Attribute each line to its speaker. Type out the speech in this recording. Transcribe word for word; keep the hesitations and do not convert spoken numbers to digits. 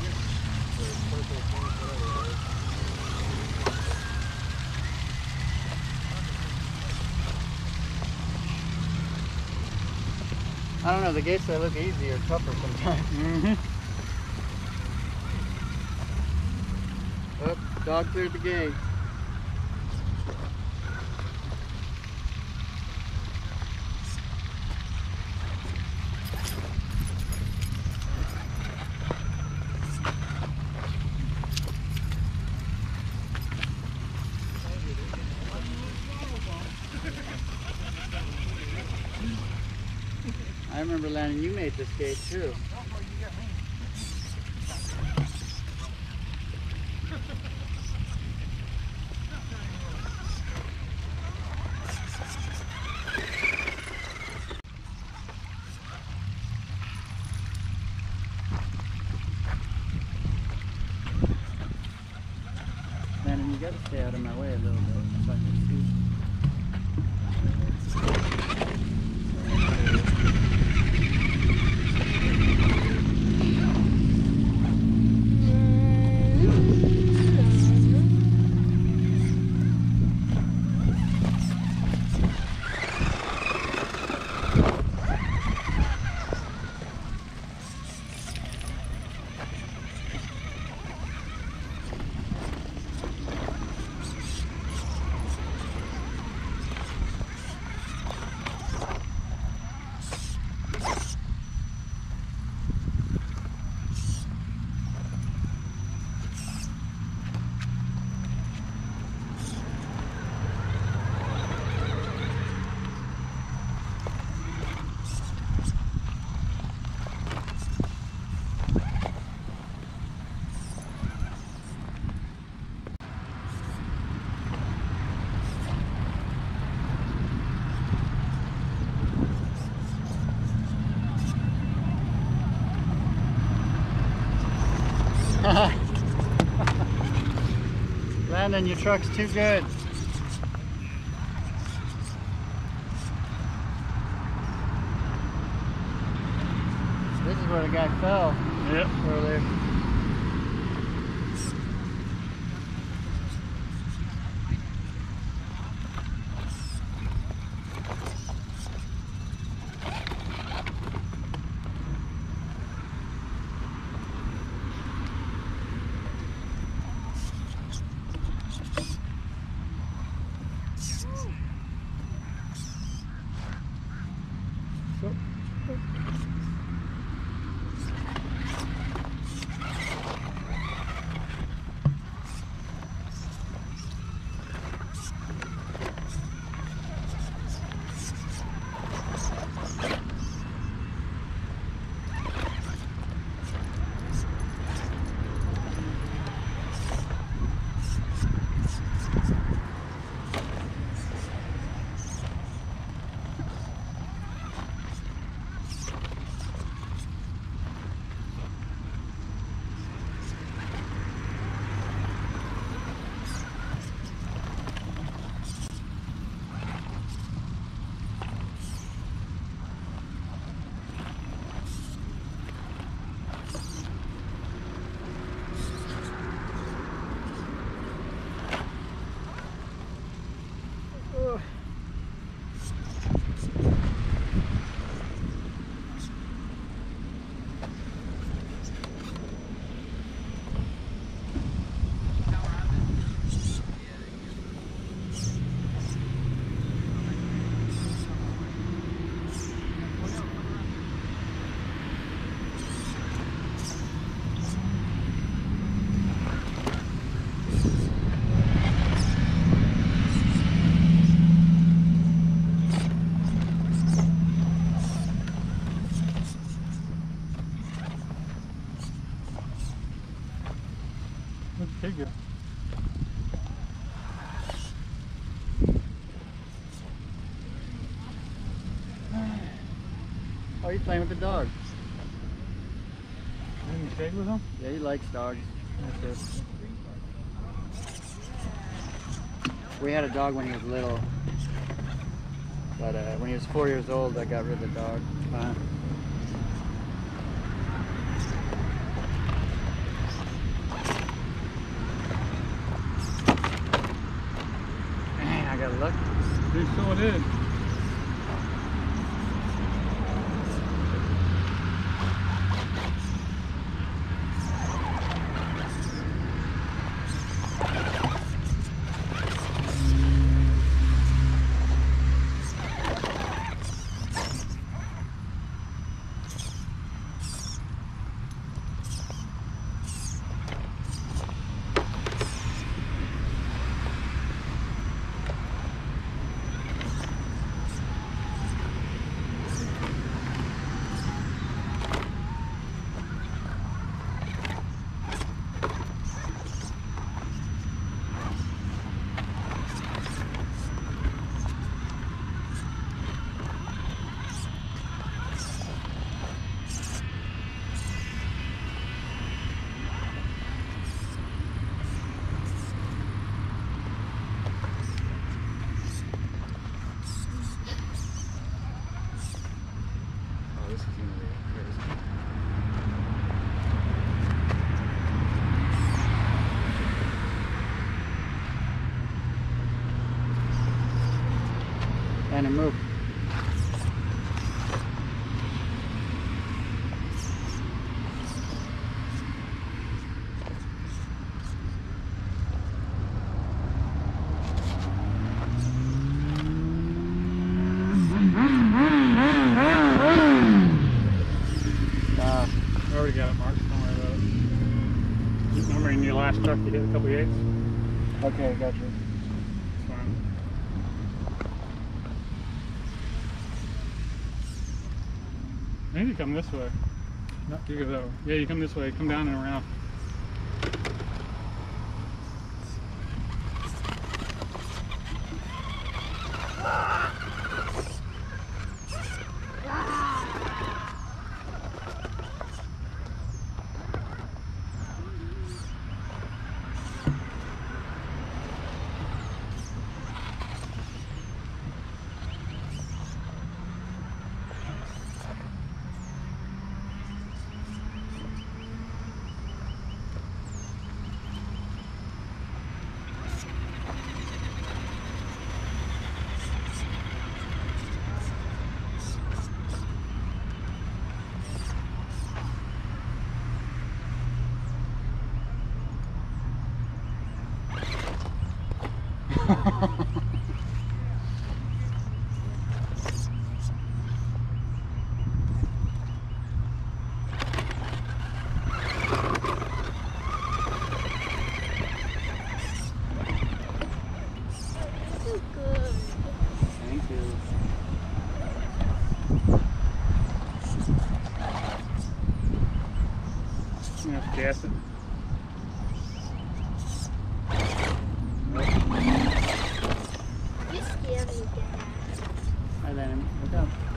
Speaker 1: I don't know, the gates that look easy are tougher sometimes. Mm-hmm. Oh, dog cleared the gate. I remember, Landon, you made this gate too. Landon, you gotta stay out of my way a little bit so I can see. Landon, your truck's too good. This is where the guy fell.
Speaker 2: Yep.
Speaker 1: Earlier.
Speaker 2: Take it.
Speaker 1: Oh, he's playing with the dog.
Speaker 2: You stay with him?
Speaker 1: Yeah, he likes dogs. That's it. We had a dog when he was little, but uh, when he was four years old, I got rid of the dog. Uh, look?
Speaker 2: They sure did.
Speaker 1: This is gonna be crazy. And a move.
Speaker 2: I already got it marked, don't worry about it. Remember in your last truck you hit a couple of eights?
Speaker 1: Okay, gotcha.
Speaker 2: It's fine. Maybe you come this way. No, you go that way. Yeah, you come this way, come down and around.
Speaker 1: Thank you.
Speaker 2: You have to gas it.
Speaker 3: You scared me, Dad.
Speaker 1: Hi, Lennon. Look up.